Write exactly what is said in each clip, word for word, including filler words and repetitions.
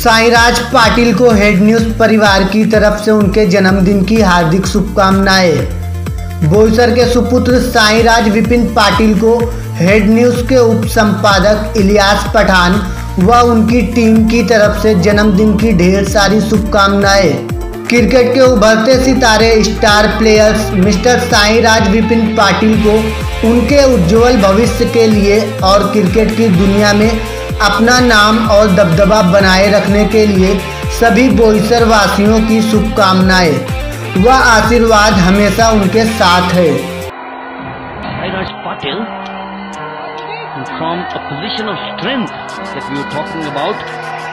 साईराज पाटिल को head news परिवार की तरफ से उनके जन्मदिन की हार्दिक शुभकामनाएं। बोईसर के सुपुत्र साईराज विपिन पाटिल को हेड न्यूज के उप संपादक इलियास पठान व उनकी टीम की तरफ से जन्मदिन की ढेर सारी शुभकामनाएं। क्रिकेट के उभरते सितारे star players mister Sairaj Vipin Patil को उनके उज्जवल भविष्य के लिए और क्रिकेट की दुनिया में अपना नाम और दबदबा बनाए रखने के लिए सभी बोईसर वासियों की शुभकामनाएं व आशीर्वाद हमेशा उनके साथ है। Sairaj Patil, from a position of strength that we were talking about.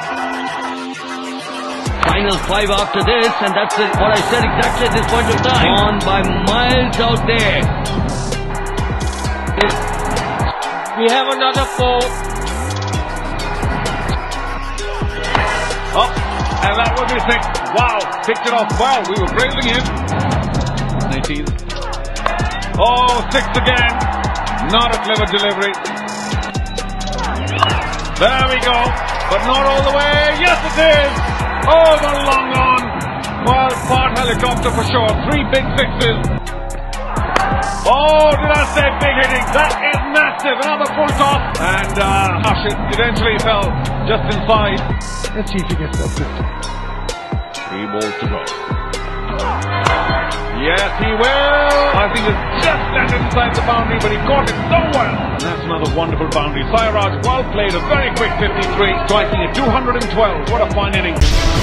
Final five after this, and that's what I said exactly at this point of time. On by miles out there. We have another four. Oh, and that would be six. Wow, picked it off well. We were praising him. nineteen. Oh, six again. Not a clever delivery. There we go. But not all the way. Yes, it is. Oh, the long on. Well, part helicopter for sure. Three big sixes. Oh, did I say big hitting? That is massive. Another full toss. And uh, it eventually fell just inside. Let's see if he gets that fifty. Three balls to go. Yes, he will. I think it's just landed inside the boundary, but he caught it so well. And that's another wonderful boundary. Sairaj, well played. A very quick fifty-three, striking at two hundred twelve. What a fine inning.